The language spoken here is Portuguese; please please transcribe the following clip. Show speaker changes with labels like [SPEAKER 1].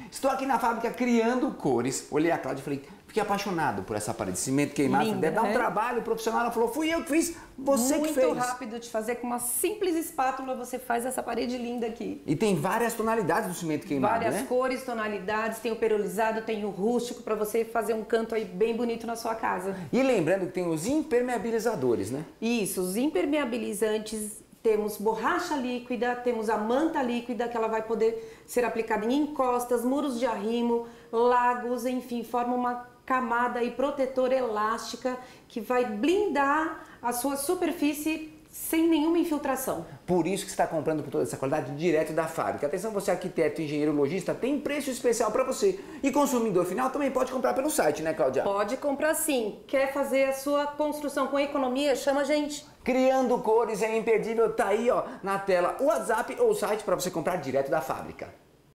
[SPEAKER 1] Estou aqui na fábrica criando cores. Olhei a Cláudia e falei, fiquei apaixonado por essa parede de cimento queimado.
[SPEAKER 2] Linda,
[SPEAKER 1] deve dar um
[SPEAKER 2] né?
[SPEAKER 1] trabalho profissional. Ela falou, fui eu que fiz, você que fez.
[SPEAKER 2] Muito rápido de fazer, com uma simples espátula você faz essa parede linda aqui.
[SPEAKER 1] E tem várias tonalidades do cimento queimado,
[SPEAKER 2] Várias
[SPEAKER 1] né?
[SPEAKER 2] cores, tonalidades, tem o perolizado, tem o rústico, para você fazer um canto aí bem bonito na sua casa.
[SPEAKER 1] E lembrando que tem os impermeabilizadores, né?
[SPEAKER 2] Isso, os impermeabilizantes, temos borracha líquida, temos a manta líquida, que ela vai poder ser aplicada em encostas, muros de arrimo, lagos, enfim, forma uma camada aí protetora elástica que vai blindar a sua superfície sem nenhuma infiltração.
[SPEAKER 1] Por isso que você está comprando com toda essa qualidade direto da fábrica. Atenção, você arquiteto, engenheiro, lojista, tem preço especial para você. E consumidor final também pode comprar pelo site, né, Cláudia?
[SPEAKER 2] Pode comprar sim. Quer fazer a sua construção com economia? Chama a gente.
[SPEAKER 1] Criando cores é imperdível, tá aí ó, na tela o WhatsApp ou o site para você comprar direto da fábrica.